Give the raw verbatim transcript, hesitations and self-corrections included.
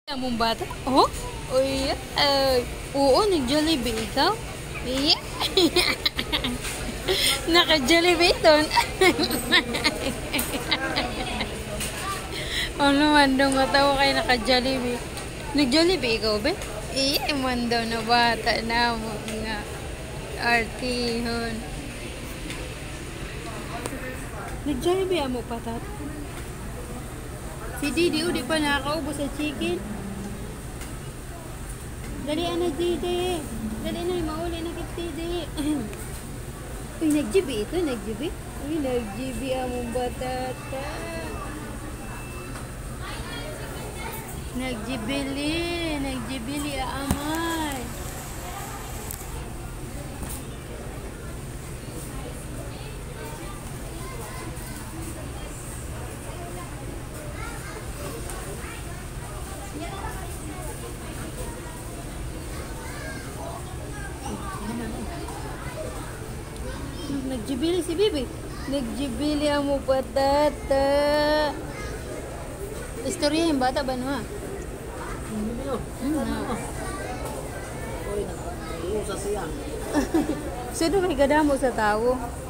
Among bata? Oh? Uy, ay. Oo, nag-Jollibee ikaw? Iya. Naka-Jollibee doon. Ano naman daw matawa kayo naka-Jollibee. Nag-Jollibee ikaw ba? Iya, man daw na bata na mo nga. Artihon. Nag-Jollibee amo patat. Si Didi, o di pa nakakaubos sa chicken. Dali na, Didi. Dali na, mauli na kit Didi. Uy, nag-jibi ito, nag-jibi. Uy, nag-jibi among batata. Nagjibili, nagjibili amay. Nagjibili si Bibi. Nagjibili amo patata. Istorya yung bata ba no ha? Hmm, na. Sino may gadamo sa tao?